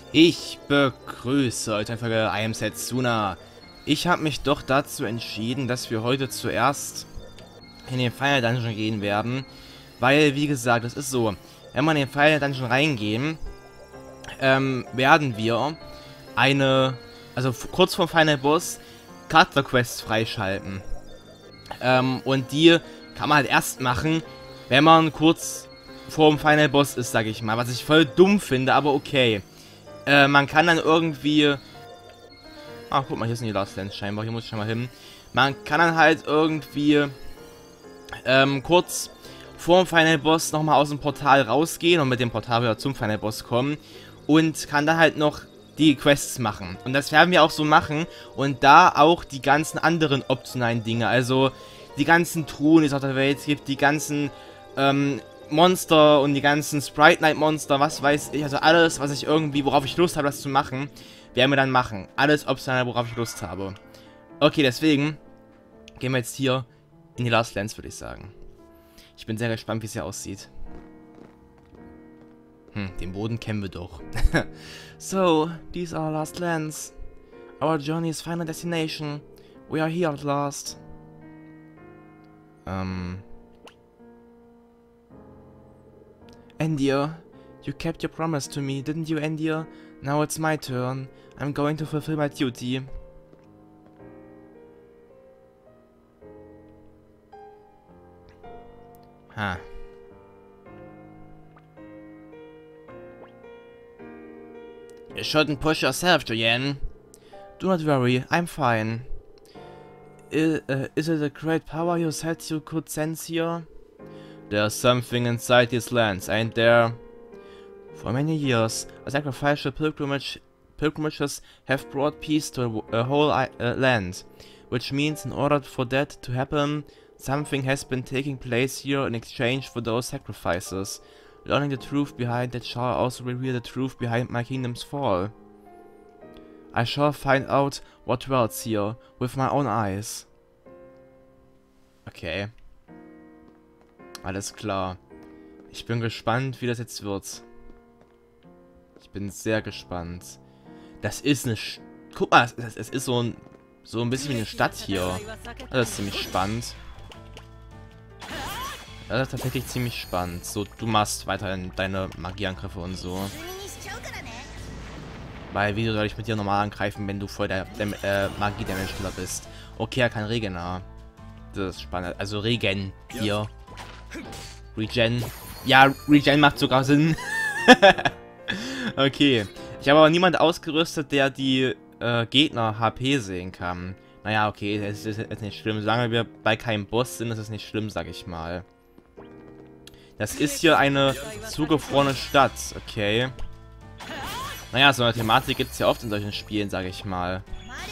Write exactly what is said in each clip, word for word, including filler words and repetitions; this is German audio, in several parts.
Ich begrüße euch einfach I am Setsuna. Ich habe mich doch dazu entschieden, dass wir heute zuerst in den Final Dungeon gehen werden. Weil, wie gesagt, das ist so, wenn wir in den Final Dungeon reingehen, ähm, werden wir eine, also kurz vor Final Boss, Charakter Quests freischalten. Ähm, und die kann man halt erst machen, wenn man kurz vor dem Final Boss ist, sag ich mal. Was ich voll dumm finde, aber okay. Äh, man kann dann irgendwie... Ach, guck mal, hier sind die Last Lands scheinbar. Hier muss ich schon mal hin. Man kann dann halt irgendwie ähm, kurz vor dem Final Boss nochmal aus dem Portal rausgehen und mit dem Portal wieder zum Final Boss kommen. Und kann dann halt noch die Quests machen. Und das werden wir auch so machen. Und da auch die ganzen anderen optionalen Dinge. Also die ganzen Truhen, die es auf der Welt gibt. Die ganzen ähm, Monster und die ganzen Sprite Night Monster. Was weiß ich. Also alles, was ich irgendwie, worauf ich Lust habe, das zu machen, werden wir dann machen. Alles optional, worauf ich Lust habe. Okay, deswegen gehen wir jetzt hier in die Last Lands, würde ich sagen. Ich bin sehr gespannt, wie es hier aussieht. Hm, den Boden kennen wir doch. So, these are Last Lands. Our journey's final destination. We are here at last. Ähm. Endir, you kept your promise to me, didn't you, Endir? Now it's my turn. I'm going to fulfill my duty. Ha. You shouldn't push yourself, Julian. Do not worry, I'm fine. I, uh, is it a great power you said you could sense here? There's something inside these lands, ain't there? For many years, a sacrificial pilgrimage, pilgrimages have brought peace to a, a whole uh, land, which means in order for that to happen, something has been taking place here in exchange for those sacrifices. Learning the truth behind that shall also reveal the truth behind my kingdom's fall. I shall find out what dwells here with my own eyes. Okay. Alles klar. Ich bin gespannt, wie das jetzt wird. Ich bin sehr gespannt. Das ist eine... Sch Guck mal, es, es ist so ein, so ein bisschen wie eine Stadt hier. Das ist ziemlich spannend. Das ist tatsächlich ziemlich spannend. So, du machst weiterhin deine Magieangriffe und so. Weil, wie soll ich mit dir normal angreifen, wenn du voll der, der äh, Magie-Damage-Killer bist? Okay, er kann Regener. Das ist spannend. Also Regen hier. Regen. Ja, Regen macht sogar Sinn. Okay. Ich habe aber niemand ausgerüstet, der die äh, Gegner H P sehen kann. Naja, okay, es ist jetzt nicht schlimm. Solange wir bei keinem Boss sind, ist es nicht schlimm, sag ich mal. Das ist hier eine zugefrorene Stadt, okay. Naja, so eine Thematik gibt es ja oft in solchen Spielen, sag ich mal.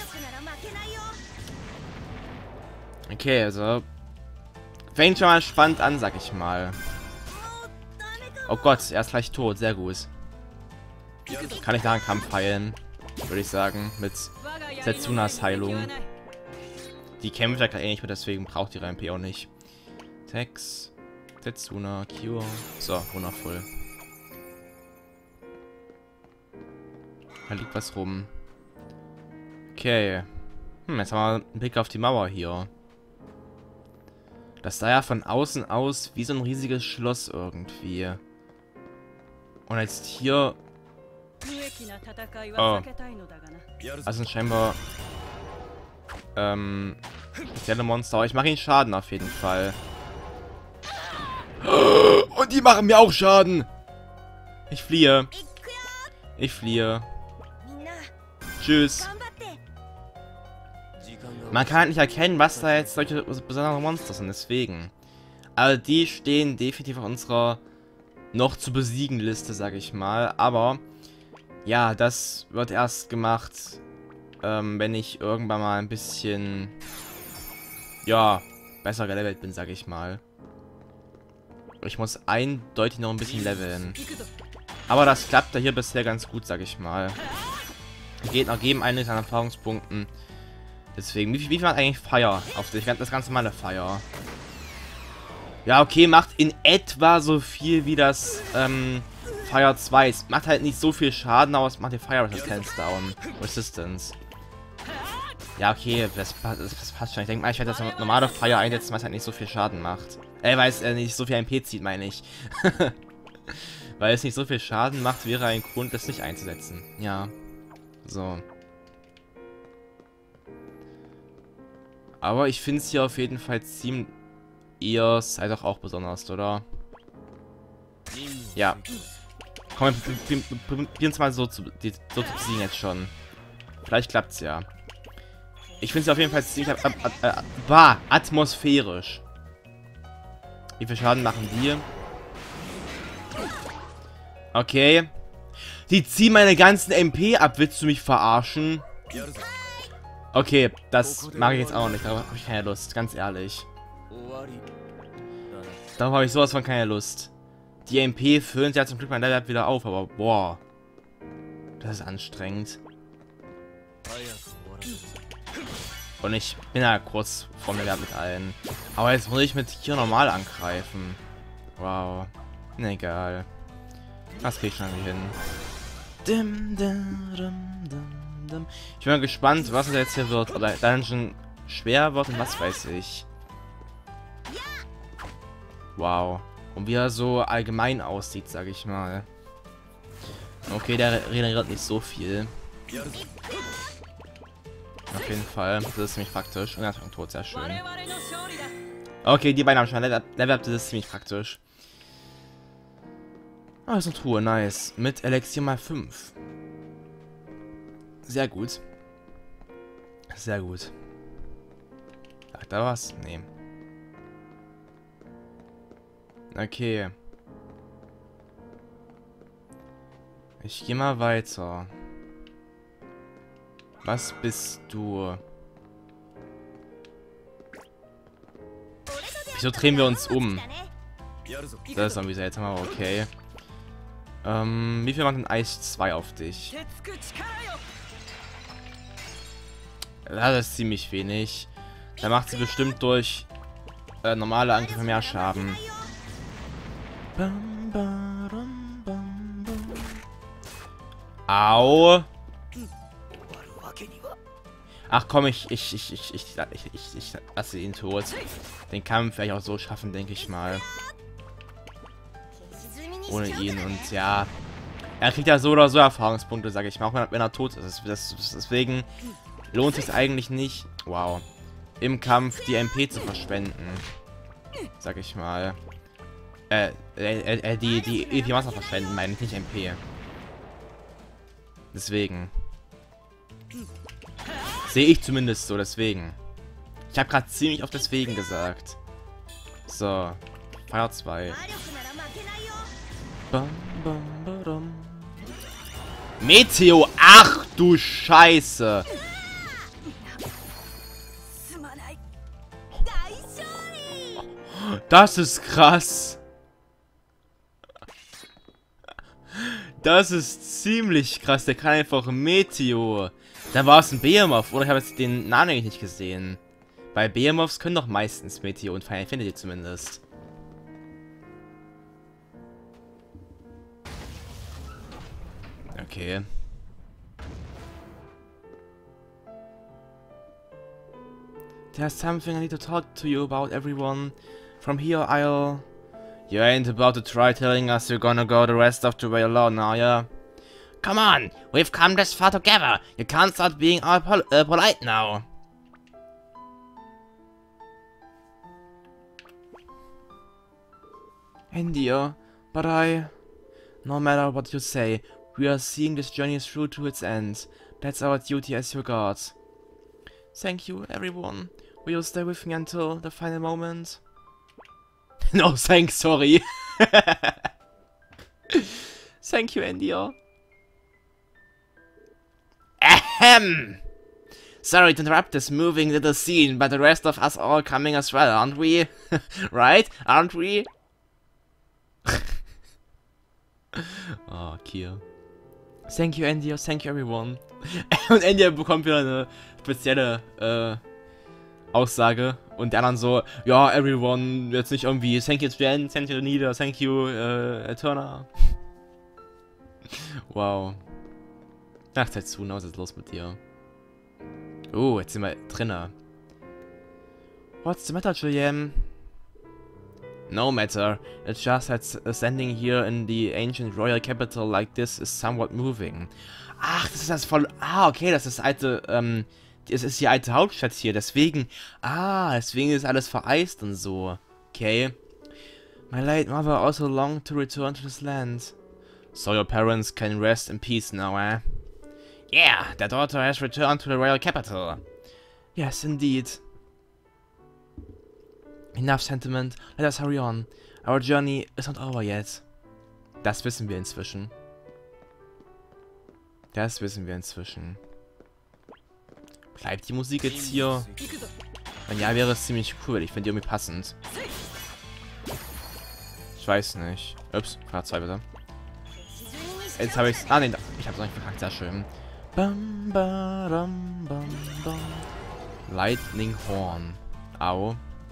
Okay, also... Fängt schon mal spannend an, sag ich mal. Oh Gott, er ist gleich tot, sehr gut. Kann ich da einen Kampf heilen, würde ich sagen, mit Setsunas Heilung. Die kämpft ja gerade eh nicht mit, deswegen braucht die R M P auch nicht. Tex, Setsuna, Cure. So, wundervoll. Da liegt was rum. Okay. Hm, jetzt haben wir einen Blick auf die Mauer hier. Das sah ja von außen aus wie so ein riesiges Schloss irgendwie. Und jetzt hier... Oh. Also scheinbar... Ähm... spezielle Monster. Aber ich mache ihnen Schaden auf jeden Fall. Und die machen mir auch Schaden! Ich fliehe. Ich fliehe. Tschüss. Man kann halt nicht erkennen, was da jetzt solche besondere Monster sind, deswegen. Also die stehen definitiv auf unserer noch zu besiegen Liste, sag ich mal. Aber, ja, das wird erst gemacht, ähm, wenn ich irgendwann mal ein bisschen, ja, besser gelevelt bin, sag ich mal. Ich muss eindeutig noch ein bisschen leveln. Aber das klappt da hier bisher ganz gut, sag ich mal. Die Gegner geben einiges an Erfahrungspunkten. Deswegen, wie viel, wie viel hat eigentlich Fire auf sich? Das ganze Mal eine Fire. Ja, okay, macht in etwa so viel wie das ähm, Fire zwei. Es macht halt nicht so viel Schaden, aber es macht die Fire Resistance down. Resistance. Ja, okay, das, das, das passt schon. Ich denke mal, ich werde das normale Fire einsetzen, weil es halt nicht so viel Schaden macht. Äh, weil es äh, nicht so viel M P zieht, meine ich. Weil es nicht so viel Schaden macht, wäre ein Grund, das nicht einzusetzen. Ja. So. Aber ich finde es hier auf jeden Fall ziemlich... Ihr seid doch auch besonders, oder? Ja. Komm, wir probieren es mal so zu, die, so zu besiegen jetzt schon. Vielleicht klappt's ja. Ich finde es auf jeden Fall ziemlich ab, ab, ab, bah, atmosphärisch. Wie viel Schaden machen die? Okay. Die ziehen meine ganzen M P ab. Willst du mich verarschen? Okay, das mache ich jetzt auch nicht. Darauf habe ich keine Lust, ganz ehrlich. Darauf habe ich sowas von keine Lust. Die M P füllen sich ja zum Glück mein Level wieder auf, aber boah. Das ist anstrengend. Und ich bin ja kurz vorm Level mit allen. Aber jetzt muss ich mit hier normal angreifen. Wow. Na egal. Das krieg ich schon hin. Dim, dim, dim, dim, dim. Ich bin mal gespannt, was es jetzt hier wird. Oder Dungeon schwer wird und was weiß ich. Wow. Und wie er so allgemein aussieht, sage ich mal. Okay, der regeneriert nicht so viel. Auf jeden Fall. Das ist ziemlich praktisch. Und er ist auch tot, sehr schön. Okay, die beiden haben schon Level, Level up, das ist ziemlich praktisch. Ah, das ist eine Truhe, nice. Mit Elixier mal fünf. Sehr gut. Sehr gut. Ach, da was? Nee. Okay. Ich gehe mal weiter. Was bist du? Wieso drehen wir uns um? Das ist irgendwie seltsam, aber okay. Ähm, wie viel macht denn Eis zwei auf dich? Das ist ziemlich wenig. Da macht sie bestimmt durch äh, normale Angriffe mehr Schaden. Au! Ach komm, ich, ich, ich, ich, ich, ich, ich, ich lasse ihn tot. Den Kampf werde ich auch so schaffen, denke ich mal. Ohne ihn und ja. Er kriegt ja so oder so Erfahrungspunkte, sage ich mal, auch wenn er, wenn er tot ist. Das, das, deswegen lohnt es eigentlich nicht, wow, im Kampf die M P zu verschwenden. Sag ich mal. Äh, äh, äh die, die E P-Master verschwenden, meine ich, nicht M P. Deswegen. Sehe ich zumindest so, deswegen. Ich habe gerade ziemlich oft deswegen gesagt. So. Fire zwei. Bam, bam, badam. Meteo, ach du Scheiße. Das ist krass. Das ist ziemlich krass. Der kann einfach Meteo. Da war es ein Behemoth, oder? Ich habe jetzt den Namen eigentlich nicht gesehen. Bei Behemoths können doch meistens Meteo und Final Fantasy zumindest. Okay. There's something I need to talk to you about, everyone. From here I'll... You ain't about to try telling us you're gonna go the rest of the way alone, are ya? Come on! We've come this far together! You can't start being all pol uh, polite now! India, but I... No matter what you say, we are seeing this journey through to its end. That's our duty as your god. Thank you, everyone. Will you stay with me until the final moment? No, thanks, sorry. Thank you, India. Ahem! Sorry to interrupt this moving little scene, but the rest of us are all coming as well, aren't we? Right? Aren't we? Oh, Kier. Thank you, India. Thank you, everyone. Und India bekommt wieder eine spezielle äh, Aussage. Und die anderen so, ja, everyone, jetzt nicht irgendwie, thank you, Jen, thank you, Nida, thank you, äh, Eterna. Wow. Ach, Setsuna, was ist los mit dir? Oh, jetzt sind wir drinnen. What's the matter, Julian? No matter. It's just that standing here in the ancient royal capital like this is somewhat moving. Ach, das ist das voll... Ah, okay, das ist alte, ähm... Es ist die alte Hauptstadt hier, deswegen... Ah, deswegen ist alles vereist und so. Okay. My late mother also longed to return to this land. So your parents can rest in peace now, eh? Yeah, their daughter has returned to the royal capital. Yes, indeed. Enough sentiment, let us hurry on. Our journey is not over yet. Das wissen wir inzwischen. Das wissen wir inzwischen. Bleibt die Musik jetzt hier? Wenn ja, wäre es ziemlich cool. Ich finde die irgendwie passend. Ich weiß nicht. Ups, Part zwei bitte. Jetzt habe ich es. Ah, nein, ich habe es noch nicht verkackt. Sehr schön. Bam, badam, bam, bam. Lightning Horn. Au.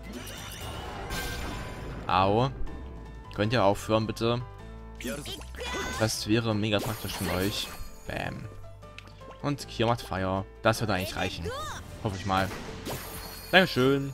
Au. Könnt ihr aufhören, bitte? Das wäre mega praktisch von euch. Bam. Und hier macht Feuer. Das wird eigentlich reichen. Hoffe ich mal. Dankeschön.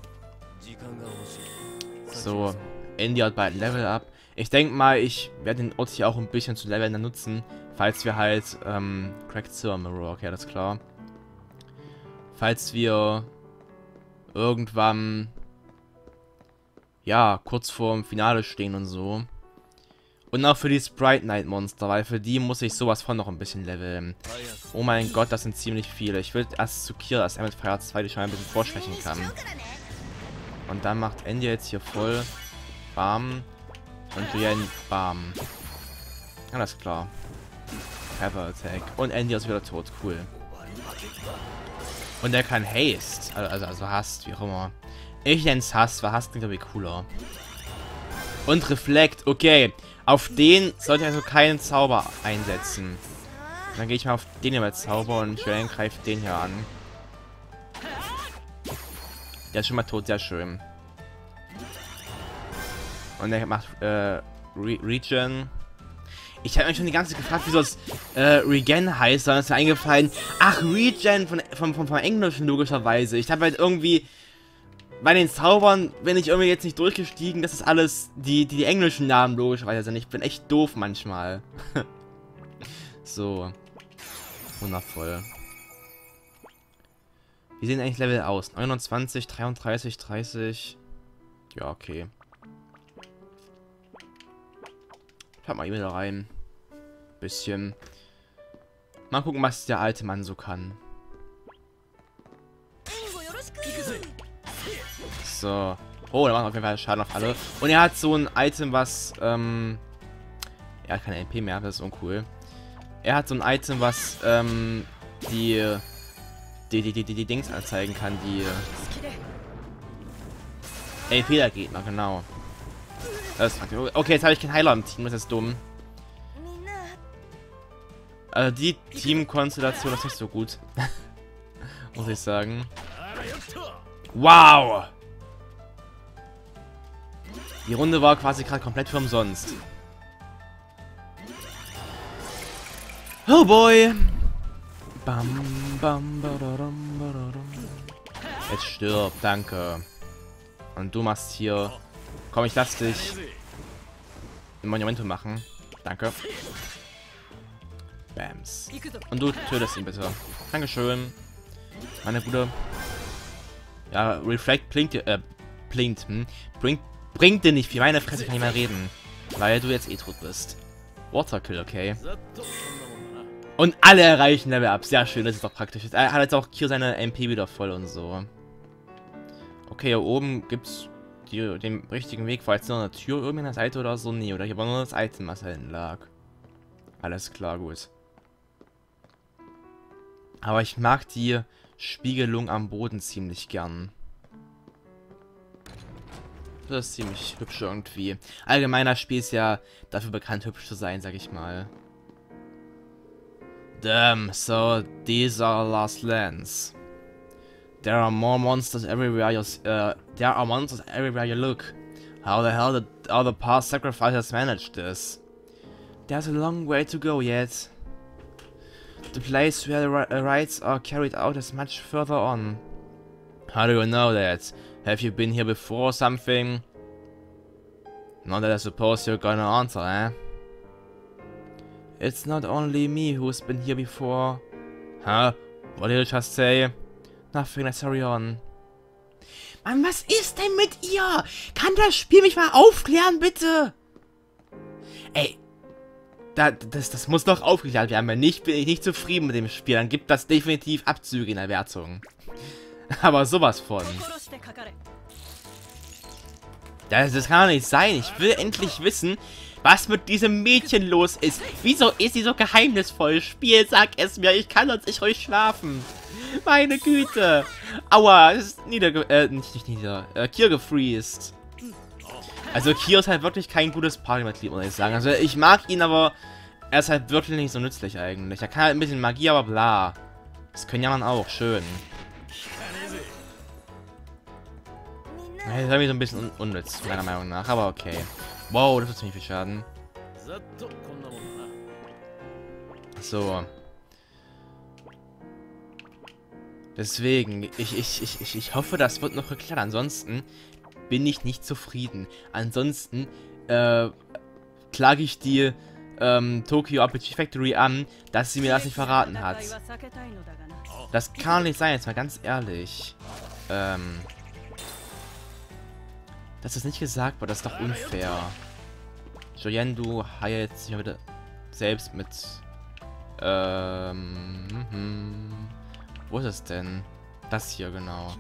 So. Andy hat bald Level Up. Ich denke mal, ich werde den Ort hier auch ein bisschen zu Leveln dann nutzen. Falls wir halt, ähm, Cracked Silver Mirror, okay, das ist klar. Falls wir irgendwann, ja, kurz vorm Finale stehen und so. Und auch für die Sprite Night Monster, weil für die muss ich sowas von noch ein bisschen leveln. Oh mein Gott, das sind ziemlich viele. Ich will erst zu Kira, dass er mit Fire zwei die schon ein bisschen vorschwächen kann. Und dann macht Andy jetzt hier voll Bam. Und Julian Bam. Alles klar. Pepper Attack. Und Andy ist wieder tot. Cool. Und er kann Haste. Also, also Hast, wie auch immer. Ich nenn's Hass, weil Hass klingt irgendwie cooler. Und Reflekt. Okay. Auf den sollte ich also keinen Zauber einsetzen. Dann gehe ich mal auf den hier mit Zauber und Julian greift den hier an. Der ist schon mal tot, sehr schön. Und er macht äh, Re Regen. Ich habe mich schon die ganze Zeit gefragt, wieso es äh, Regen heißt, sondern ist mir eingefallen. Ach, Regen von, von, von, vom Englischen logischerweise. Ich habe halt irgendwie bei den Zaubern bin ich irgendwie jetzt nicht durchgestiegen. Das ist alles die, die, die englischen Namen logischerweise sind. Ich bin echt doof manchmal. So. Wundervoll. Wie sehen eigentlich Level aus? neunundzwanzig, dreiunddreißig, dreißig. Ja, okay. Schaut mal E-Mail rein. Bisschen. Mal gucken, was der alte Mann so kann. So. Oh, der macht auf jeden Fall Schaden auf alle. Und er hat so ein Item, was, ähm... er hat keine L P mehr, das ist uncool. Er hat so ein Item, was, ähm... die... Die, die, die, die, die Dings anzeigen kann, die... L P der Gegner, genau. Das ist okay, jetzt habe ich keinen Heiler im Team, das ist dumm. Also die Teamkonstellation ist nicht so gut. Muss ich sagen. Wow! Die Runde war quasi gerade komplett für umsonst. Oh boy! Bam, bam, badadum, badadum. Jetzt stirb, danke. Und du machst hier... Komm, ich lass dich ein Monumentum machen. Danke. Bams. Und du tötest ihn bitte. Dankeschön. Meine Gute. Ja, Reflect blinkt dir, äh, blinkt, hm? Bringt, bringt dir nicht viel. Meine Fresse, kann ich mal reden. Weil du jetzt eh tot bist. Waterkill, okay. Und alle erreichen Level Up. Sehr schön, das ist doch praktisch. Er hat jetzt auch hier seine M P wieder voll und so. Okay, hier oben gibt's die, den richtigen Weg. War jetzt noch eine Tür irgendwie an der Seite oder so? Nee, oder hier war nur das Item, was da hinten lag. Alles klar, gut. Aber ich mag die Spiegelung am Boden ziemlich gern. Das ist ziemlich hübsch irgendwie. Allgemein, das Spiel ist ja dafür bekannt, hübsch zu sein, sag ich mal. Damn, so these are Lost Lands. There are more monsters everywhere you uh, there are monsters everywhere you look. How the hell did all the past sacrifices manage this? There's a long way to go yet. The place where the ri rites are carried out is much further on. How do you know that? Have you been here before or something? Not that I suppose you're gonna answer, eh? It's not only me who's been here before. Huh? What did you just say? Nothing, let's hurry on. Mann, was ist denn mit ihr? Kann das Spiel mich mal aufklären, bitte? Ey. Da, das, das muss doch aufgeklärt werden. Wenn nicht, bin ich nicht zufrieden mit dem Spiel. Dann gibt das definitiv Abzüge in der Wertung. Aber sowas von. Das, das kann doch nicht sein. Ich will endlich wissen, was mit diesem Mädchen los ist. Wieso ist sie so geheimnisvoll? Spiel, sag es mir. Ich kann sonst nicht ruhig schlafen. Meine Güte. Aua, es ist nieder... Äh, nicht, nicht nieder. Äh, Kier gefreezed. Also Kier ist halt wirklich kein gutes Partymitglied, muss ich sagen. Also ich mag ihn, aber er ist halt wirklich nicht so nützlich eigentlich. Er kann halt ein bisschen Magie, aber bla. Das können ja man auch. Schön. Das ist irgendwie so ein bisschen un unnütz, meiner Meinung nach. Aber okay. Wow, das wird ziemlich viel Schaden. So. Deswegen, ich, ich, ich, ich, ich hoffe, das wird noch geklärt. Ansonsten bin ich nicht zufrieden. Ansonsten, äh, klage ich die, ähm, Tokyo R P G Factory an, dass sie mir das nicht verraten hat. Das kann nicht sein, jetzt mal ganz ehrlich. Ähm, dass das nicht gesagt wird, das ist doch unfair. Joyen, du heilst dich wieder selbst mit, ähm, hm, wo ist es denn? Das hier, genau.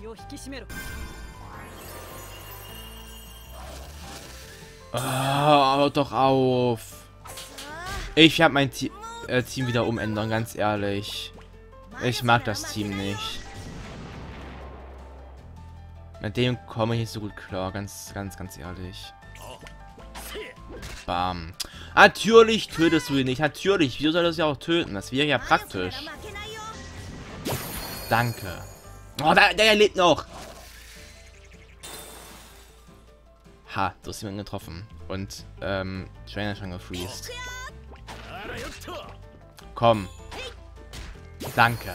Oh, hört doch auf. Ich werde mein Te äh, Team wieder umändern, ganz ehrlich. Ich mag das Team nicht. Mit dem komme ich nicht so gut klar, ganz, ganz, ganz ehrlich. Bam. Natürlich tötest du ihn nicht, natürlich. Wieso soll das ja auch töten? Das wäre ja praktisch. Danke. Oh, der, der lebt noch. Ha, du hast jemanden getroffen. Und, ähm, Trainer schon gefreezed. Komm. Danke.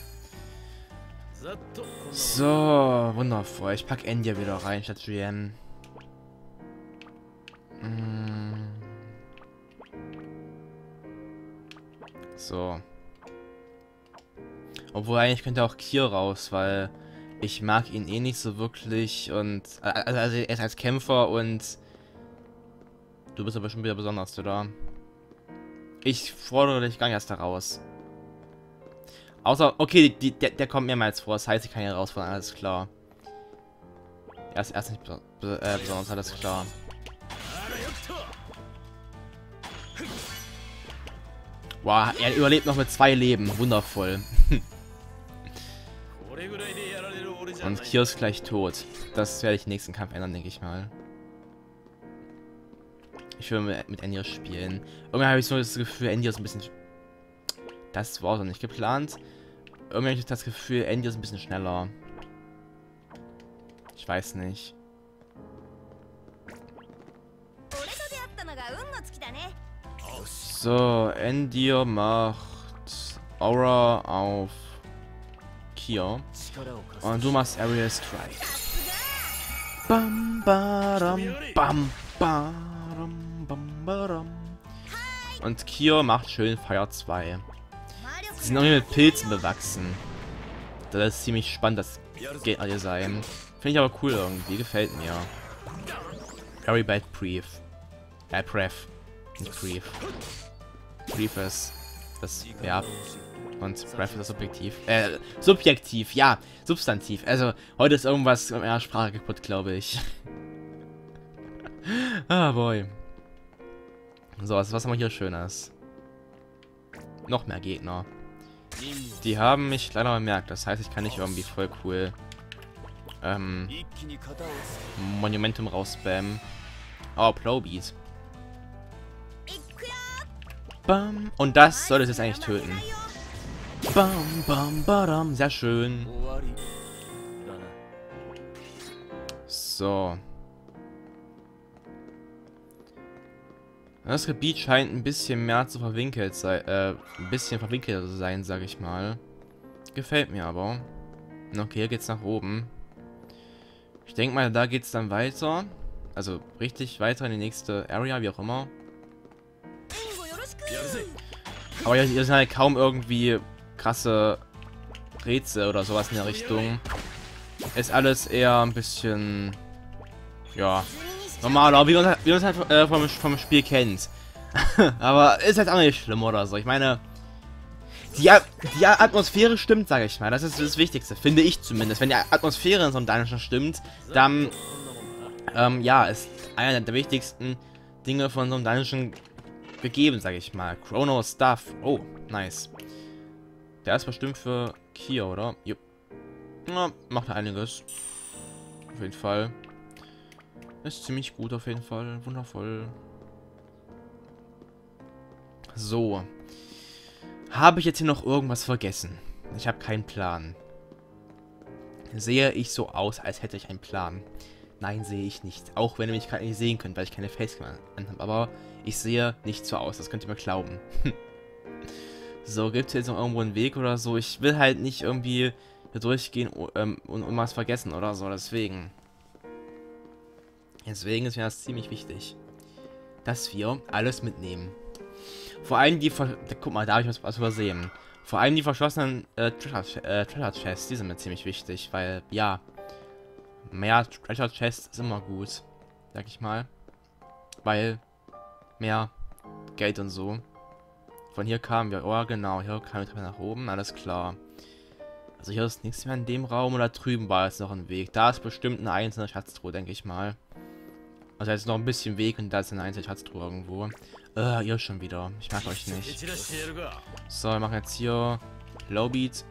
So, wundervoll. Ich pack Endia wieder rein statt Julian. Mm. So. Obwohl eigentlich könnte auch Kier raus, weil ich mag ihn eh nicht so wirklich und also, also er ist als Kämpfer und du bist aber schon wieder besonders, oder? Ich fordere dich gar nicht erst da raus. Außer, okay, die, der, der kommt mehrmals vor, das heißt, ich kann ihn herausfordern, alles klar. Er ist erst nicht be be äh, besonders, alles klar. Wow, er überlebt noch mit zwei Leben, wundervoll. Und Kier ist gleich tot. Das werde ich im nächsten Kampf ändern, denke ich mal. Ich will mit, mit Endios spielen. Irgendwie habe ich so das Gefühl, Endios ein bisschen... Das war so nicht geplant. Irgendwie habe ich das Gefühl, Endios ein bisschen schneller. Ich weiß nicht. So, Endio macht Aura auf Kier. Und du machst Aerial Strike. Bam, badam, bam, badam, bam, badam. Und Kier macht schön Fire zwei. Sie sind irgendwie mit Pilzen bewachsen. Das ist ziemlich spannend, das Gegner hier sein. Finde ich aber cool irgendwie, gefällt mir. Very bad Brief. Äh, Pref. Nicht Brief. Brief ist das Verb. Und Breath ist das Subjektiv. Äh, Subjektiv, ja. Substantiv. Also, heute ist irgendwas in meiner Sprache kaputt, glaube ich. Ah, boy. So, was, was haben wir hier Schönes? Noch mehr Gegner. Die haben mich leider bemerkt. Das heißt, ich kann nicht irgendwie voll cool ähm, Monumentum rausspammen. Oh, Plowbeat. Bam. Und das soll es jetzt eigentlich töten. Bam, bam, badam. Sehr schön. So. Das Gebiet scheint ein bisschen mehr zu verwinkelt sein, äh, ein bisschen verwinkelt zu sein, sag ich mal. Gefällt mir aber. Okay, hier geht's nach oben. Ich denke mal, da geht's dann weiter. Also richtig weiter in die nächste Area, wie auch immer. Aber hier, hier sind halt kaum irgendwie krasse Rätsel oder sowas in der Richtung. Ist alles eher ein bisschen, ja, normaler, wie man es wie man's halt äh, vom, vom Spiel kennt. Aber ist halt auch nicht schlimm oder so. Ich meine, die, die Atmosphäre stimmt, sage ich mal. Das ist das Wichtigste, finde ich zumindest. Wenn die Atmosphäre in so einem Dungeon stimmt, dann, ähm, ja, ist einer der wichtigsten Dinge von so einem Dungeon gegeben, sage ich mal. Chrono Stuff. Oh, nice. Der ist bestimmt für Kia, oder? Jupp. Ja, macht einiges. Auf jeden Fall. Ist ziemlich gut auf jeden Fall. Wundervoll. So. Habe ich jetzt hier noch irgendwas vergessen? Ich habe keinen Plan. Sehe ich so aus, als hätte ich einen Plan? Nein, sehe ich nicht. Auch wenn ihr mich gerade nicht sehen könnt, weil ich keine Facecam anhabe. Aber ich sehe nicht so aus. Das könnt ihr mir glauben. So, gibt es jetzt noch irgendwo einen Weg oder so? Ich will halt nicht irgendwie hier durchgehen ähm, und irgendwas vergessen oder so. Deswegen. Deswegen ist mir das ziemlich wichtig, dass wir alles mitnehmen. Vor allem die, Ver guck mal, da habe ich was, was übersehen. Vor allem die verschlossenen äh, Treasure, äh, Treasure Chests, die sind mir ziemlich wichtig, weil, ja, mehr Treasure Chests ist immer gut, sag ich mal. Weil, mehr Geld und so. Von hier kamen wir, oh genau, hier kamen wir nach oben, alles klar. Also hier ist nichts mehr in dem Raum, oder drüben war jetzt noch ein Weg. Da ist bestimmt eine einzelne Schatztruhe, denke ich mal. Also jetzt noch ein bisschen Weg und da ist eine einzelne Schatztruhe irgendwo. Äh, ihr schon wieder. Ich mag euch nicht. So, wir machen jetzt hier Lowbeat.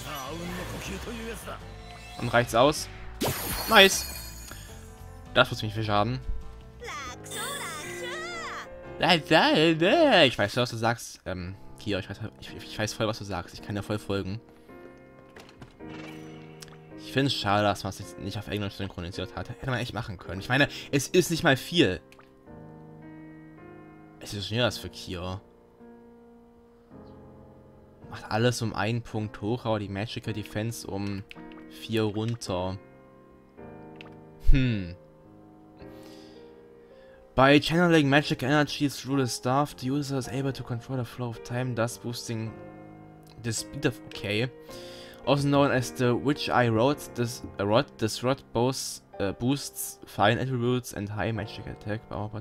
Und reicht's aus. Nice. Das wird ziemlich viel Schaden. Ich weiß, was du sagst. Ähm, hier, ich weiß, ich, ich weiß voll, was du sagst. Ich kann dir voll folgen. Ich finde es schade, dass man es jetzt nicht auf Englisch synchronisiert hat. Hätte man echt machen können. Ich meine, es ist nicht mal viel. Es ist schon das für Kia. Macht alles um einen Punkt hoch, aber die Magical Defense um vier runter. Hm. By channeling magic energies through the staff, the user is able to control the flow of time, thus boosting the speed of... Okay. Also known as the Witch Eye Rod, this uh, rod, this rod both uh, boosts fine attributes and high magic attack. But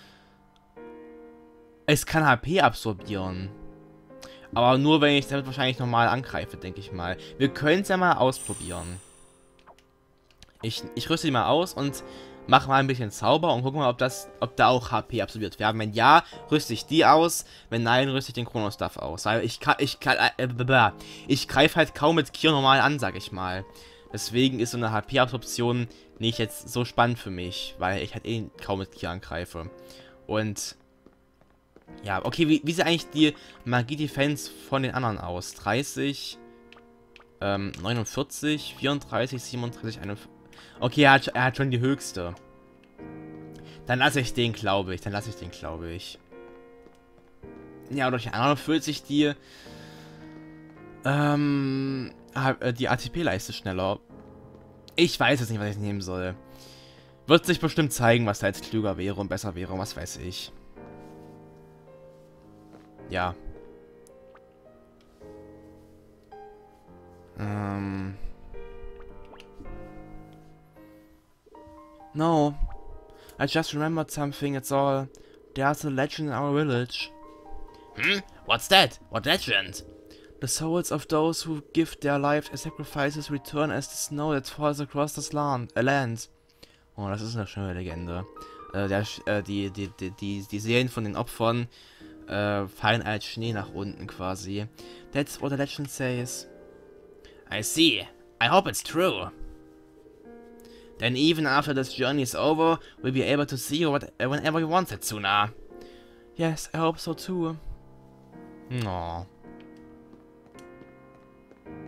es kann H P absorbieren. Aber nur, wenn ich damit wahrscheinlich normal angreife, denke ich mal. Wir können es ja mal ausprobieren. Ich, ich rüste die mal aus und mache mal ein bisschen Zauber und gucke mal, ob das, ob da auch H P absorbiert werden. Wenn ja, rüste ich die aus. Wenn nein, rüste ich den Chrono Stuff aus. Weil ich kann, ich kann, äh, äh, ich greife halt kaum mit Kia normal an, sag ich mal. Deswegen ist so eine H P-Absorption nicht jetzt so spannend für mich, weil ich halt eh kaum mit Kia angreife. Und ja, okay, wie, wie sieht eigentlich die Magie-Defense von den anderen aus? dreißig, ähm, neunundvierzig, vierunddreißig, siebenunddreißig, einundvierzig. Okay, er hat, er hat schon die höchste. Dann lasse ich den, glaube ich. Dann lasse ich den, glaube ich. Ja, durch die einundvierzig die, ähm, die A T P-Leiste schneller. Ich weiß jetzt nicht, was ich nehmen soll. Wird sich bestimmt zeigen, was da jetzt klüger wäre und besser wäre, was weiß ich. Ja. Ähm. No. I just remembered something, it's all. There's a legend in our village. Hmm? What's that? What legend? The souls of those who give their life as sacrifices return as the snow that falls across this land. Uh, land. Oh, das ist eine schöne Legende. Äh, der, äh, die, die, die, die, die Seelen von den Opfern äh, fallen als Schnee nach unten quasi. That's what the legend says. I see. I hope it's true. Then even after this journey is over, we'll be able to see you what, uh, whenever you want, Setsuna. Yes, I hope so too. No.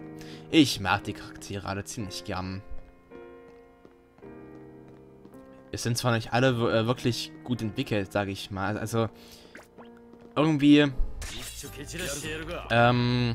Ich mag die Charaktere alle ziemlich gern. es sind zwar nicht alle äh, wirklich gut entwickelt, sage ich mal. Also, irgendwie, ähm,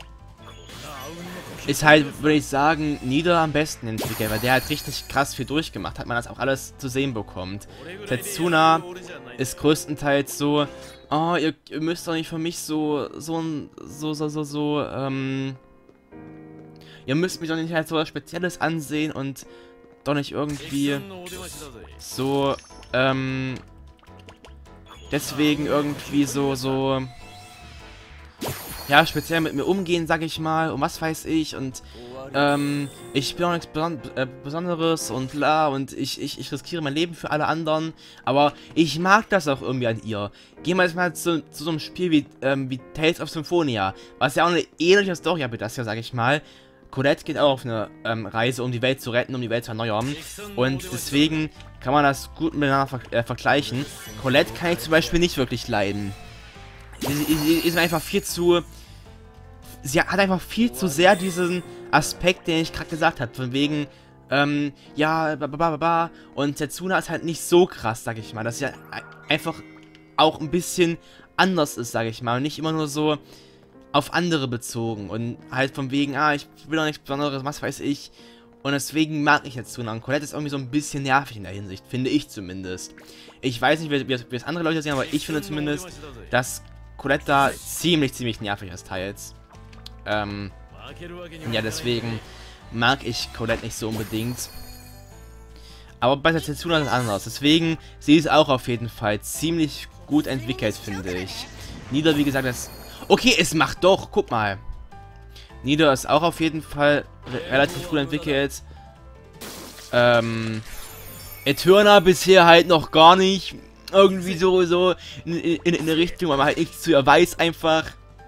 ist halt, würde ich sagen, Nieder am besten entwickelt, weil der halt richtig krass viel durchgemacht hat, man das auch alles zu sehen bekommt. Setsuna ist größtenteils so, oh, ihr, ihr müsst doch nicht für mich so, so, so, so, so, so, ähm, ihr müsst mich doch nicht halt so was Spezielles ansehen und doch nicht irgendwie so, ähm, deswegen irgendwie so, so, ja, speziell mit mir umgehen, sag ich mal, und was weiß ich, und, ähm, ich bin auch nichts Beson äh, Besonderes und bla, und ich, ich, ich riskiere mein Leben für alle anderen, aber ich mag das auch irgendwie an ihr. Gehen wir jetzt mal zu, zu so einem Spiel wie, ähm, wie Tales of Symphonia, was ja auch eine ähnliche Story hat, das ja, sag ich mal. Colette geht auch auf eine ähm, Reise, um die Welt zu retten, um die Welt zu erneuern. Und deswegen kann man das gut miteinander ver äh, vergleichen. Colette kann ich zum Beispiel nicht wirklich leiden. Sie, sie, sie ist mir einfach viel zu... Sie hat einfach viel zu sehr diesen Aspekt, den ich gerade gesagt habe. Von wegen, ähm, ja, babababa. Und Setsuna ist halt nicht so krass, sag ich mal. Dass sie halt einfach auch ein bisschen anders ist, sag ich mal. Und nicht immer nur so auf andere bezogen und halt von wegen, ah, ich will doch nichts Besonderes, was weiß ich. Und deswegen mag ich jetzt Setsuna. Und Colette ist irgendwie so ein bisschen nervig in der Hinsicht, finde ich zumindest. Ich weiß nicht, wie, wie, wie es andere Leute sehen, aber ich finde zumindest, dass Colette da ziemlich, ziemlich nervig ist teils. Ähm, ja, deswegen mag ich Colette nicht so unbedingt. Aber bei Setsuna ist es anders. Deswegen, sie ist auch auf jeden Fall ziemlich gut entwickelt, finde ich. Nieder, wie gesagt, das... Okay, es macht doch. Guck mal. Nieder ist auch auf jeden Fall re relativ gut entwickelt. Ähm... Eterna bisher halt noch gar nicht. Irgendwie so, so in, in, in eine Richtung, weil man halt nichts zu ihr weiß einfach.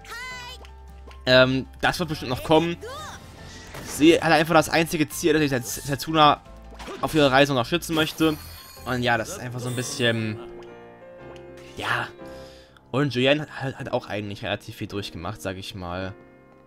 Ähm, das wird bestimmt noch kommen. Sie hat einfach das einzige Ziel, dass ich Setsuna auf ihrer Reise noch schützen möchte. Und ja, das ist einfach so ein bisschen... Ja... Und Julian hat, hat auch eigentlich relativ viel durchgemacht, sag ich mal.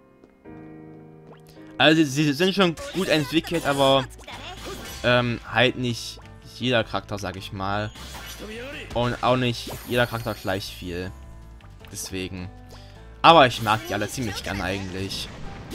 Also sie sind schon gut entwickelt, aber ähm, halt nicht jeder Charakter, sag ich mal. Und auch nicht jeder Charakter gleich viel. Deswegen. Aber ich mag die alle ziemlich gern eigentlich.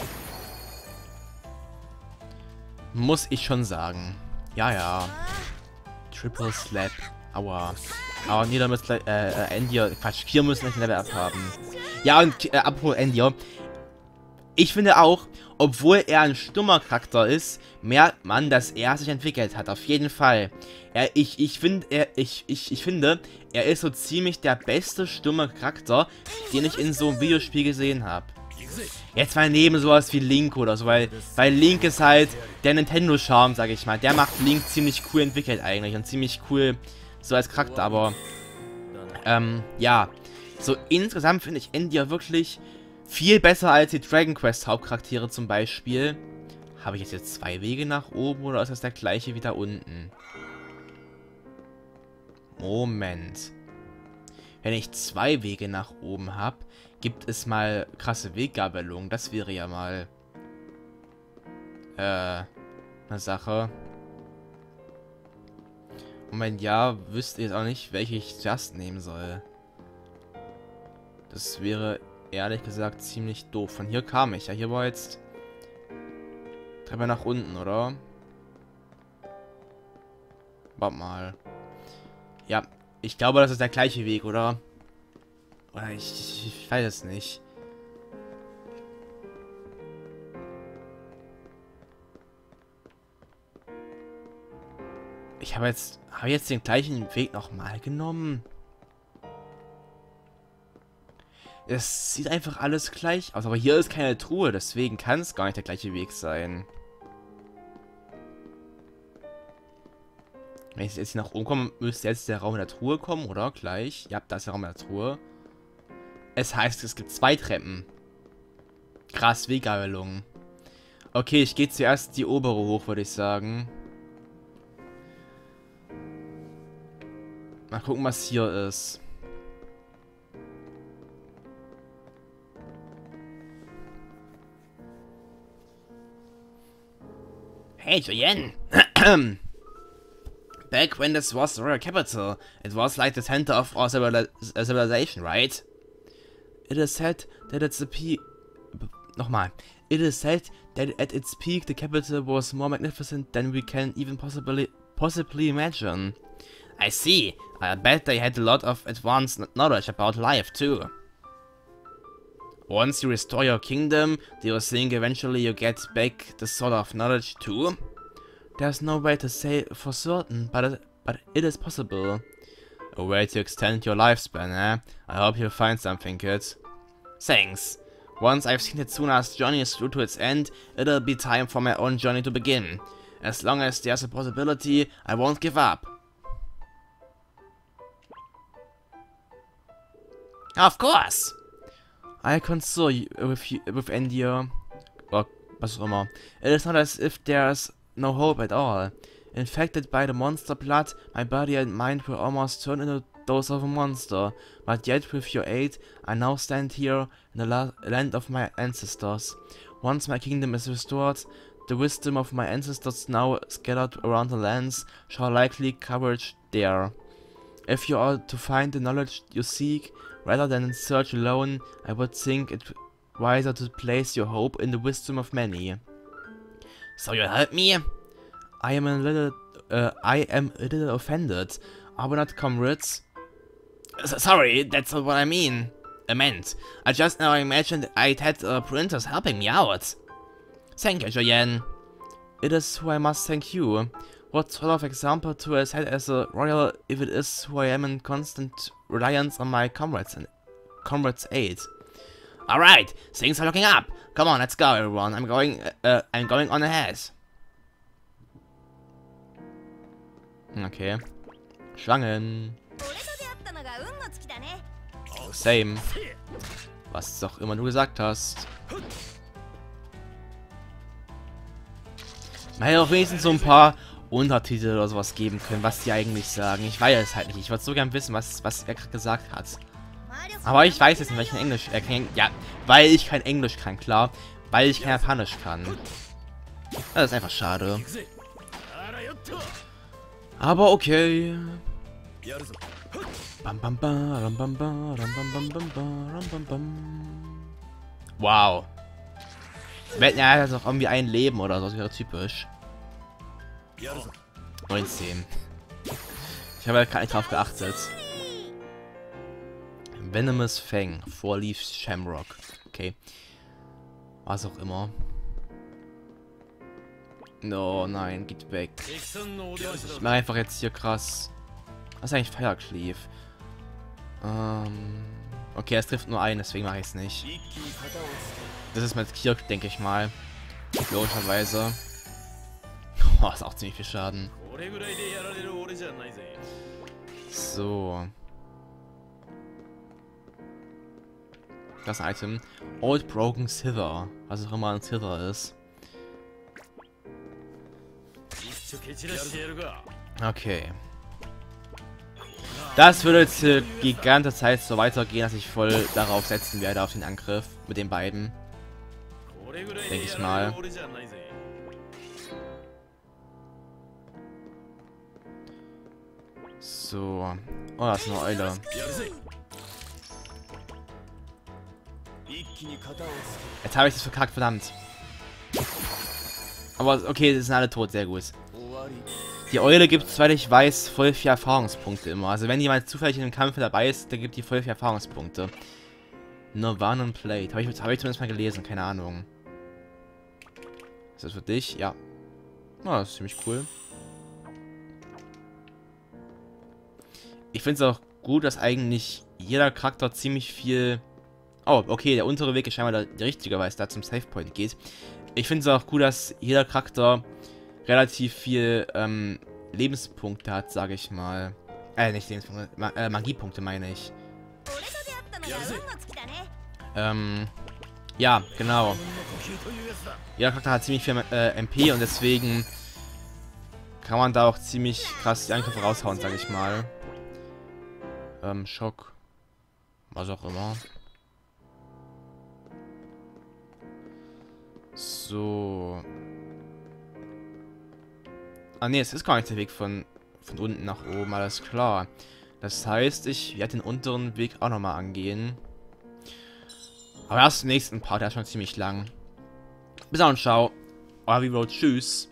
Muss ich schon sagen. Ja, ja. Triple Slap. Aua. Aber Nieder müsste gleich, äh, Endier, Quatsch, Kier müssen gleich ein Level up haben. Ja, und, äh, apropos Endier. Ich finde auch, obwohl er ein stummer Charakter ist, merkt man, dass er sich entwickelt hat, auf jeden Fall. Er, ich, ich finde, er, ich, ich, ich finde, er ist so ziemlich der beste stumme Charakter, den ich in so einem Videospiel gesehen habe. Jetzt mal neben sowas wie Link oder so, weil, weil Link ist halt der Nintendo-Charme, sag ich mal. Der macht Link ziemlich cool entwickelt eigentlich und ziemlich cool so als Charakter, aber ähm, ja, so insgesamt finde ich Endier wirklich viel besser als die Dragon Quest Hauptcharaktere zum Beispiel. Habe ich jetzt, jetzt zwei Wege nach oben oder ist das der gleiche wie da unten? Moment. Wenn ich zwei Wege nach oben habe, gibt es mal krasse Weggabelung. Das wäre ja mal äh, eine Sache. Und wenn ja, wüsste ich jetzt auch nicht, welche ich zuerst nehmen soll. Das wäre ehrlich gesagt ziemlich doof. Von hier kam ich ja. Hier war jetzt Treppe nach unten, oder? Warte mal. Ja, ich glaube, das ist der gleiche Weg, oder? Oder ich, ich, ich weiß es nicht. Ich habe jetzt, habe jetzt den gleichen Weg nochmal genommen. Es sieht einfach alles gleich aus, aber hier ist keine Truhe, deswegen kann es gar nicht der gleiche Weg sein. Wenn ich jetzt hier nach oben komme, müsste jetzt der Raum in der Truhe kommen, oder? Gleich. Ja, da ist der Raum in der Truhe. Es heißt, es gibt zwei Treppen. Krass, Weggabelung. Okay, ich gehe zuerst die obere hoch, würde ich sagen. Mal gucken, was hier ist. Hey, Julian. Back when this was the royal capital, it was like the center of our civili civilization, right? It is said that at the peak... Nochmal. It is said that at its peak the capital was more magnificent than we can even possibly possibly imagine. I see. I bet they had a lot of advanced knowledge about life too. Once you restore your kingdom, do you think eventually you get back this sort of knowledge too? There's no way to say for certain, but it, but it is possible. A way to extend your lifespan, eh? I hope you'll find something good. Thanks. Once I've seen Setsuna's journey through to its end, it'll be time for my own journey to begin. As long as there's a possibility, I won't give up. Of course! I console you with, you, with Endia, or was auch immer. It is not as if there's no hope at all. Infected by the monster blood, my body and mind were almost turned into those of a monster. But yet, with your aid, I now stand here in the la land of my ancestors. Once my kingdom is restored, the wisdom of my ancestors now scattered around the lands shall likely coverage there. If you are to find the knowledge you seek, rather than search alone, I would think it wiser to place your hope in the wisdom of many. So you'll help me? I am a little, uh, I am a little offended. Are we not comrades? S sorry, that's not what I mean. I meant. I just now imagined I'd had uh, printers helping me out. Thank you, Joyen. It is who I must thank you. What sort of example to I set as a royal if it is who I am in constant reliance on my comrades and comrades' aid? Alright, things are looking up. Come on, let's go, everyone. I'm going. Uh, I'm going on ahead. Okay. Schlangen. Same. Was auch immer du gesagt hast. Man hätte auch wenigstens so ein paar Untertitel oder sowas geben können, was die eigentlich sagen. Ich weiß es halt nicht. Ich wollte so gern wissen, was, was er gerade gesagt hat. Aber ich weiß jetzt nicht, weil ich kein Englisch äh, kein, ja, weil ich kein Englisch kann, klar. Weil ich kein Japanisch kann. Das ist einfach schade. Aber okay. Bam, bam, bam, bam, bam, bam, bam, bam, bam. Wow. Wenn er hat auch irgendwie ein Leben oder so, das wäre typisch. neunzehn. Ich habe halt gar nicht drauf geachtet. Venomous Fang, Four Leaves Shamrock. Okay. Was auch immer. No, nein, geht weg. Ich mache einfach jetzt hier krass. Was ist eigentlich Firecleave? Ähm. Okay, es trifft nur einen, deswegen mache ich es nicht. Das ist mit Kirk, denke ich mal. Logischerweise. Oh, ist auch ziemlich viel Schaden. So. Das Item. Old Broken Sither. Was auch immer ein Sither ist. Okay. Das würde jetzt äh, die ganze Zeit so weitergehen, dass ich voll darauf setzen werde, auf den Angriff mit den beiden. Denke ich mal. So. Oh, das ist eine Eule. Jetzt habe ich das verkackt, verdammt. Aber okay, sie sind alle tot, sehr gut. Die Eule gibt, soweit ich weiß, voll vier Erfahrungspunkte immer. Also wenn jemand zufällig in einem Kampf dabei ist, dann gibt die voll vier Erfahrungspunkte. Nirvana Plate. Habe ich, hab ich zumindest mal gelesen, keine Ahnung. Ist das für dich? Ja. Oh, das ist ziemlich cool. Ich finde es auch gut, dass eigentlich jeder Charakter ziemlich viel... Oh, okay, der untere Weg ist scheinbar der, der richtige, weil es da zum Save Point geht. Ich finde es auch gut, dass jeder Charakter relativ viel ähm, Lebenspunkte hat, sage ich mal. Äh, nicht Lebenspunkte, Ma äh, Magiepunkte meine ich. Ähm, ja, genau. Jeder Charakter hat ziemlich viel äh, M P und deswegen kann man da auch ziemlich krass die Angriffe raushauen, sage ich mal. Ähm, Schock. Was auch immer. So. Ah ne, es ist gar nicht der Weg von von unten nach oben, alles klar. Das heißt, ich werde den unteren Weg auch nochmal angehen. Aber erst im nächsten Part, der ist schon ziemlich lang. Bis dann und ciao. Euer Vivo, tschüss.